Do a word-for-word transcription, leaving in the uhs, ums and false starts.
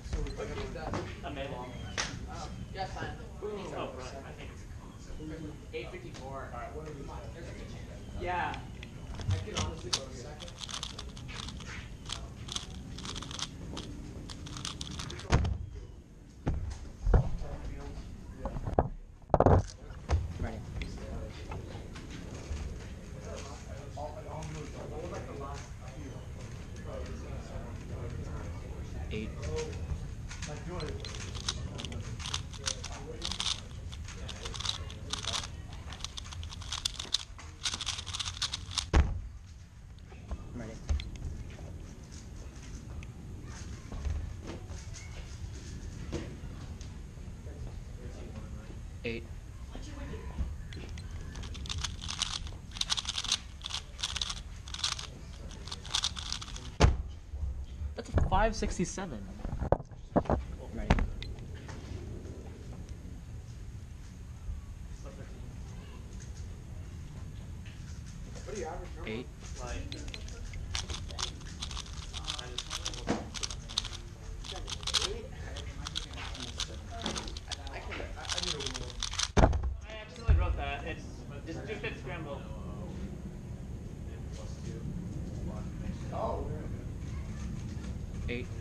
A minute. Oh, yeah, fine. Oh, right. I think it's eight fifty-four. alright. Come on, there's a good chance. Yeah. I could honestly go to second. Ready. Eight. Ready. Eight. That's a five sixty-seven. Ready. What do you average number? Eight. Like, I can, I, I need a rule. I accidentally wrote that. It's just do fit scramble. Oh. Eight.